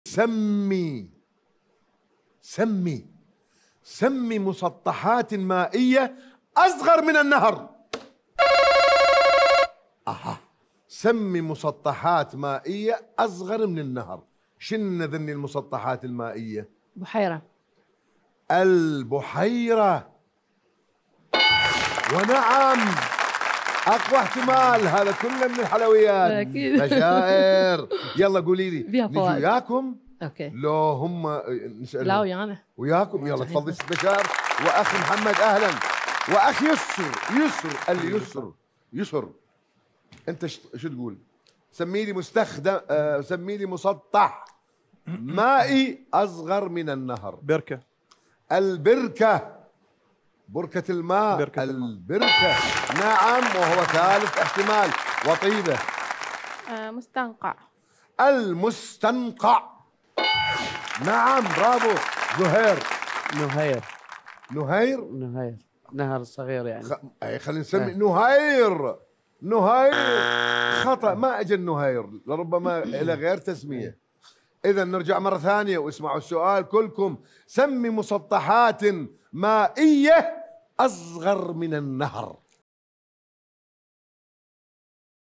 سمي مسطحات مائية أصغر من النهر. سمي مسطحات مائية أصغر من النهر. شن ذني المسطحات المائية؟ بحيرة. البحيرة. ونعم، أقوى احتمال، هذا كله من الحلويات. أكيد. بشائر. يلا قولي لي، فيها نجي فوائد. وياكم؟ اوكي. لو هم نسألهم؟ لا ويانا. وياكم. يلا تفضل ست بشار. وأخ محمد أهلا. وأخ يسر اللي يسر. أنت شو تقول؟ سمي لي مستخدم، سمي لي مسطح مائي أصغر من النهر. بركة. البركة. بركة الماء. البركة. نعم، وهو ثالث احتمال. وطيبة. مستنقع. المستنقع. نعم، برافو. زهير. نهير. نهر صغير يعني. خلينا نسمي نهير. خطأ، ما اجى النهير، لربما الى غير تسمية. اذا نرجع مرة ثانية واسمعوا السؤال كلكم. سمي مسطحات مائية أصغر من النهر.